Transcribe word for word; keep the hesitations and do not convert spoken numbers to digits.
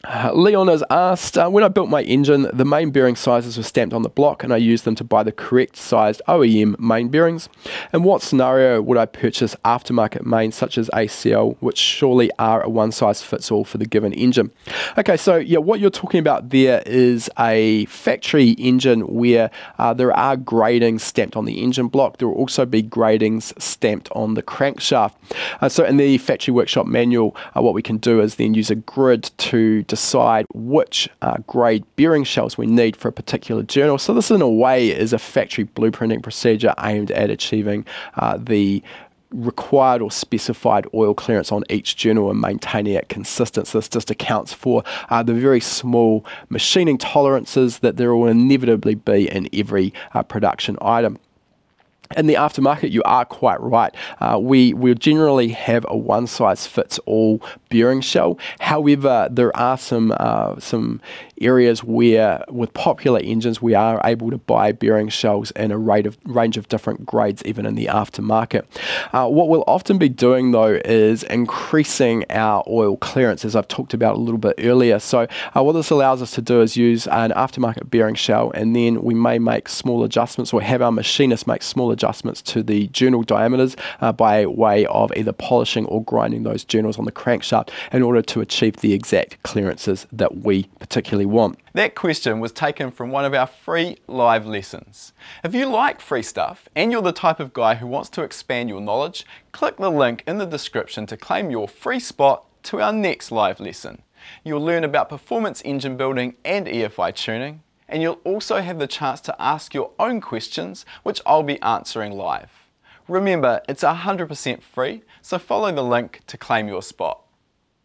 Uh, Leon has asked, uh, when I built my engine, the main bearing sizes were stamped on the block and I used them to buy the correct sized O E M main bearings. In what scenario would I purchase aftermarket mains such as A C L, which surely are a one size fits all for the given engine? Okay, so yeah, what you're talking about there is a factory engine where uh, there are gradings stamped on the engine block. There will also be gradings stamped on the crankshaft. Uh, so in the factory workshop manual, uh, what we can do is then use a grid to decide which uh, grade bearing shells we need for a particular journal. So this in a way is a factory blueprinting procedure aimed at achieving uh, the required or specified oil clearance on each journal and maintaining it consistent. So this just accounts for uh, the very small machining tolerances that there will inevitably be in every uh, production item. In the aftermarket, you are quite right. Uh, we will generally have a one-size-fits-all bearing shell. However, there are some uh, some areas where, with popular engines, we are able to buy bearing shells in a rate of, range of different grades, even in the aftermarket. Uh, what we'll often be doing, though, is increasing our oil clearance, as I've talked about a little bit earlier. So uh, what this allows us to do is use an aftermarket bearing shell, and then we may make small adjustments or have our machinist make small adjustments to the journal diameters uh, by way of either polishing or grinding those journals on the crankshaft in order to achieve the exact clearances that we particularly want. That question was taken from one of our free live lessons. If you like free stuff and you're the type of guy who wants to expand your knowledge, click the link in the description to claim your free spot to our next live lesson. You'll learn about performance engine building and E F I tuning, and you'll also have the chance to ask your own questions, which I'll be answering live. Remember, it's one hundred percent free, so follow the link to claim your spot.